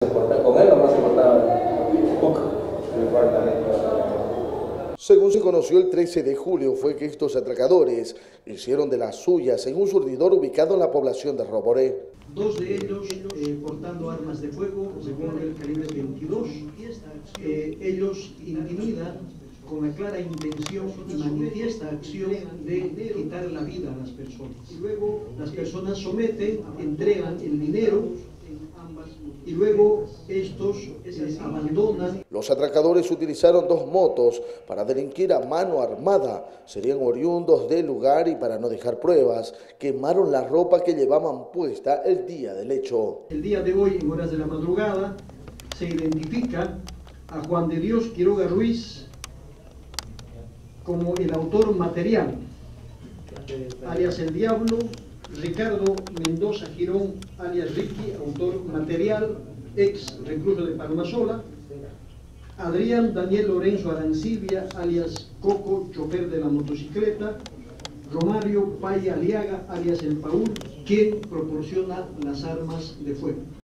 Con él nomás se cortaba poco. Según se conoció el 13 de julio fue que estos atracadores hicieron de las suyas en un surtidor ubicado en la población de Roboré. Dos de ellos portando armas de fuego, según el calibre 22, ellos intimidan con la clara intención y manifiesta acción de quitar la vida a las personas. Y luego las personas someten, entregan el dinero y luego estos abandonan. Los atracadores utilizaron dos motos para delinquir a mano armada. Serían oriundos del lugar y para no dejar pruebas, quemaron la ropa que llevaban puesta el día del hecho. El día de hoy, en horas de la madrugada, se identifica a Juan de Dios Quiroga Ruiz como el autor material, alias El Diablo, Ricardo Mendoza Girón, alias Ricky, autor material, ex recluso de Palmasola, Adrián Daniel Lorenzo Arancibia, alias Coco, chofer de la motocicleta, Romario Paya Aliaga, alias El Paúl, quien proporciona las armas de fuego.